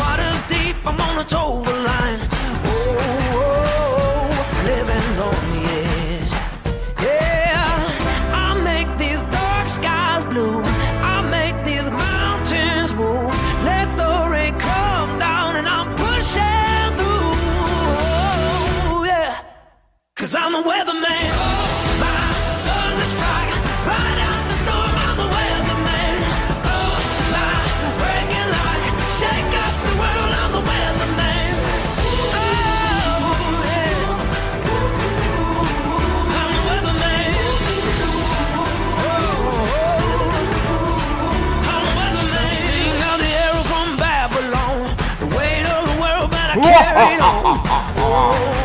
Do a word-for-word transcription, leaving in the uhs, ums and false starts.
water's deep, I'm on a toe the line. Oh, oh, living on the edge. Yeah, I make these dark skies blue. I make these mountains move. Let the rain come down and I'm pushing through. Oh, yeah, 'cause I'm the weatherman. Oh, my thunder strike. Ride out the storm, I'm the weatherman. Oh, my breaking light. Shake up the world, I'm the weatherman. Oh, yeah. I'm the weatherman. Oh, I'm the weatherman. Sting of the arrow from Babylon. The weight of the world, but I carry it on. Oh,